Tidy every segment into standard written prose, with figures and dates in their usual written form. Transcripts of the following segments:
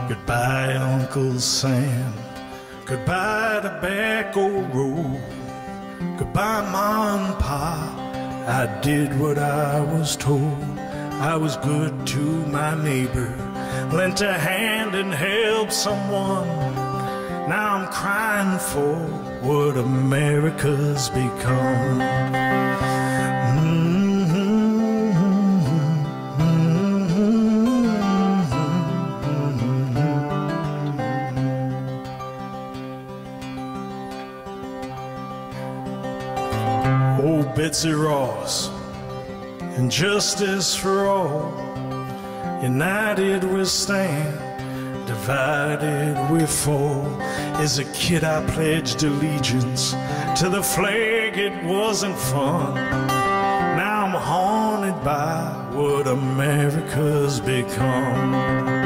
Goodbye, Uncle Sam. Goodbye, Tobacco Road. Goodbye, Mom and Pa. I did what I was told. I was good to my neighbor, lent a hand and helped someone. Now I'm crying for what America's become. Old Betsy Ross, and justice for all. United we stand, divided we fall. As a kid I pledged allegiance to the flag, it wasn't fun. Now I'm haunted by what America's become.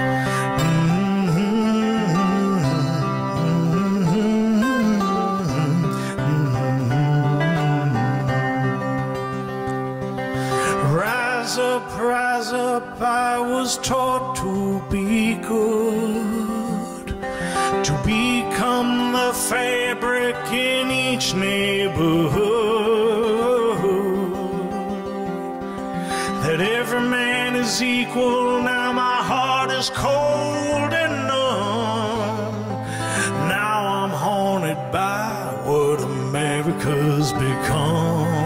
Rise up, I was taught to be good, to become the fabric in each neighborhood, that every man is equal. Now my heart is cold and numb. Now I'm haunted by what America's become.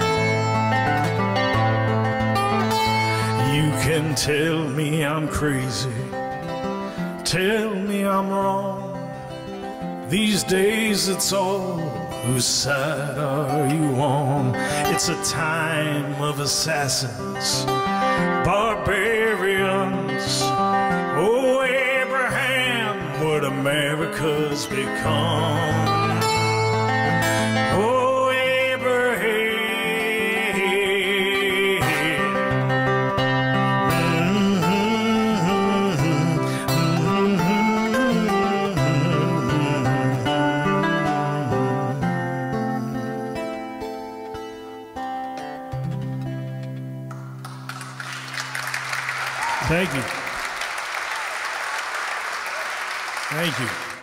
You can tell me I'm crazy, tell me I'm wrong. These days it's all, whose side are you on? It's a time of assassins, barbarians. Oh, Abraham, what America's become. Oh, Abraham. Thank you. Thank you.